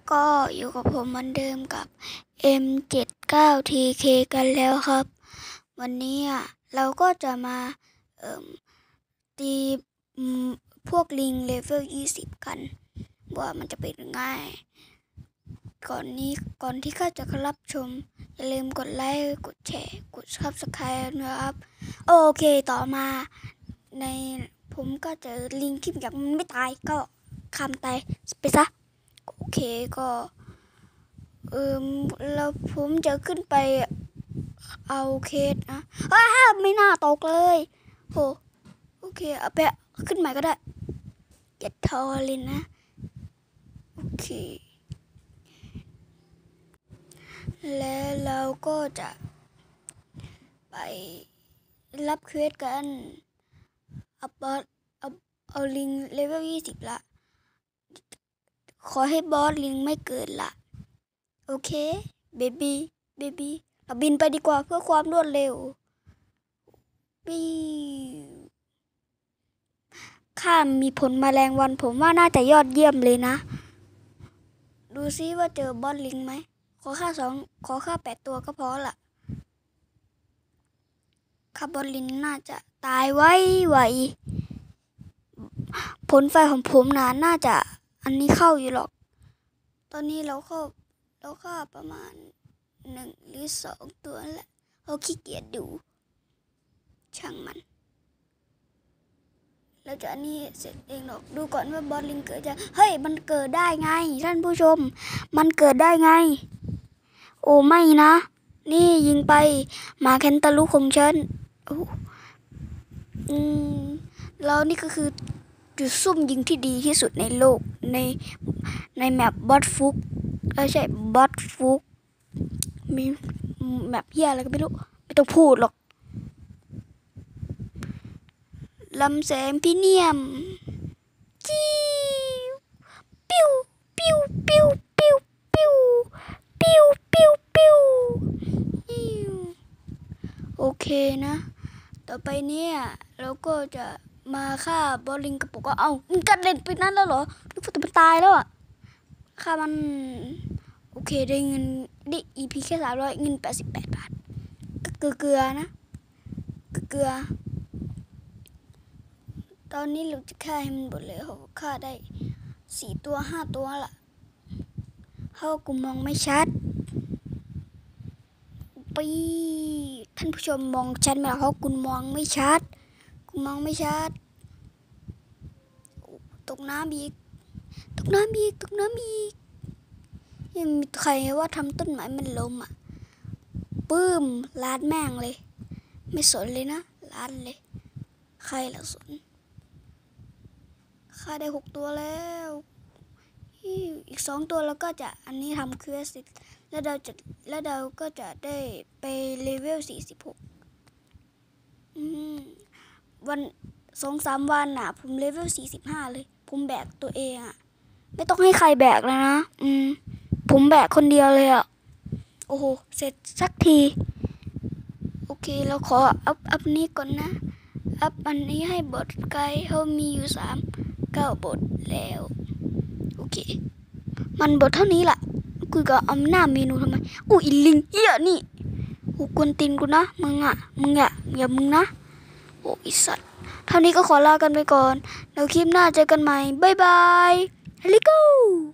ก็อยู่กับผมเหมือนเดิมกับ M79TK กันแล้วครับ วันนี้เราก็จะมาตีพวกลิงเลเวล20กันว่ามันจะเป็นยังไงก่อนที่ข้าจะรับชมอย่าลืมกดไลค์กดแชร์กด Subscribe นะครับโอเคต่อมาในผมก็เจอลิงที่ยังไม่ตายก็คำตายไปซะโอเคก็แล้วผมจะขึ้นไปเอาเคสนะไม่น่าตกเลยโอเคเอาไปขึ้นใหม่ก็ได้เก็ตทอลินนะโอเคแล้วเราก็จะไปรับเควสกันเอาลิงเลเวล20ละขอให้บอสลิงไม่เกิดละโอเคเบบี้เราบินไปดีกว่าเพื่อความรวดเร็วข้ามีผลแมลงวันผมว่าน่าจะยอดเยี่ยมเลยนะดูซิว่าเจอบอสลิงไหมขอค่า8ตัวก็พอละคาร์บอนลินน่าจะตายไวผลไฟของผมน่าจะอันนี้เข้าอยู่หรอกตอนนี้เราฆ่าประมาณ1 หรือ 2 ตัวแหละเราขี้เกียจดูช่างมันเราจะอันนี้เสร็จเองหรอกดูก่อนว่าบอสลิงเกิดจะมันเกิดได้ไงท่านผู้ชมมันเกิดได้ไงโอ้ไม่นะนี่ยิงไปหมาแคนตาลูของฉันแล้วนี่ก็คือจุดซุ่มยิงที่ดีที่สุดในโลกในแมปบอสฟุกไม่ใช่บอสฟุกมีแมปเฮียอะไรก็ไม่รู้ไม่ต้องพูดหรอกลำแสงพิเนียมจิ้วปิ้วโอเคนะต่อไปเนี่ยเราก็จะมาฆ่าบอลลิงกระปุกก็มันกัดเล่นไปนั้นแล้วเหรอนึกว่ามันตายแล้วฆ่ามันโอเคได้เงินได้ EP แค่300เงิน88 บาทก็เกลือนะเกลือตอนนี้เราจะฆ่าให้มันหมดเลยเขาฆ่าได้4 ตัว 5 ตัวละเขากูมองไม่ชัดท่านผู้ชมมองชัดไหมเพราะกูมองไม่ชัดตกน้ำอีกยังมีใครว่าทำต้นไม้มันล้มปื้มลาดแม่งเลยไม่สนเลยนะลาดเลยใครละสนฆ่าได้6 ตัวแล้วอีก2 ตัวแล้วก็จะอันนี้ทำเควสแล้วเราก็จะได้ไปเลเวล46วัน2-3 วันผมเลเวล45เลยผมแบกตัวเองไม่ต้องให้ใครแบกแล้วนะผมแบกคนเดียวเลยโอ้โหเสร็จสักทีโอเคเราขออัพนี้ก่อนนะอัพอันนี้ให้บทไกด์เขามีอยู่9 บทแล้วโอเคมันบทเท่านี้แหละกูก็เอาหน้าเมนูทำไมอีลิงเหี้ยนี่กวนตีนกูนะมึงอย่ามึงนะอีสัตว์เท่านี้ก็ขอลากันไปก่อนแล้วคลิปหน้าเจอกันใหม่บ๊ายบาย Let's go